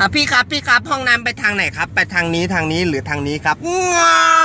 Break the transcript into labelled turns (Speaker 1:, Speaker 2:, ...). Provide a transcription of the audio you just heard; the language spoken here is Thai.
Speaker 1: พี่ครับห้องน้ำไปทางไหนครับไปทางนี้หรือทางนี้ครับว้า